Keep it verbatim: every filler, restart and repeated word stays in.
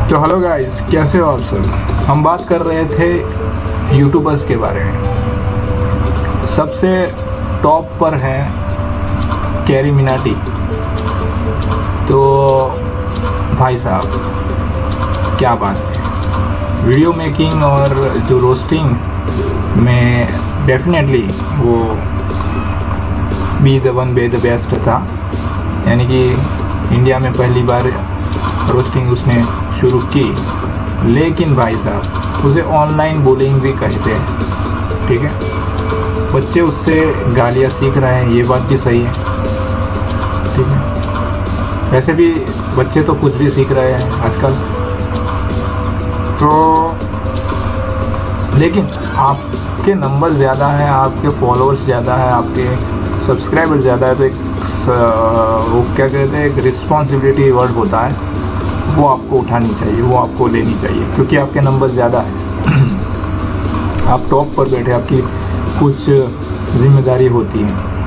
तो hello guys, कैसे हो आप सब। हम बात कर रहे थे यूट्यूबर्स के बारे में। सबसे टॉप पर है कैरी मिनाटी। तो भाई साहब क्या बात है, वीडियो मेकिंग और जो रोस्टिंग में डेफिनेटली वो be the one be the best था। यानी कि इंडिया में पहली बार रोस्टिंग उसने शुरू की। लेकिन भाई साहब उसे ऑनलाइन बुलिंग भी कहते हैं, ठीक है। बच्चे उससे गालियाँ सीख रहे हैं, ये बात भी सही है, ठीक है। वैसे भी बच्चे तो कुछ भी सीख रहे हैं आजकल। तो लेकिन आपके नंबर ज़्यादा हैं, आपके फॉलोअर्स ज़्यादा हैं, आपके सब्सक्राइबर ज़्यादा है, तो एक वो क्या कहते हैं, एक रिस्पॉन्सिबिलिटी वर्ड होता है, वो आपको उठानी चाहिए, वो आपको लेनी चाहिए, क्योंकि आपके नंबर ज़्यादा है। आप टॉप पर बैठे, आपकी कुछ जिम्मेदारी होती है।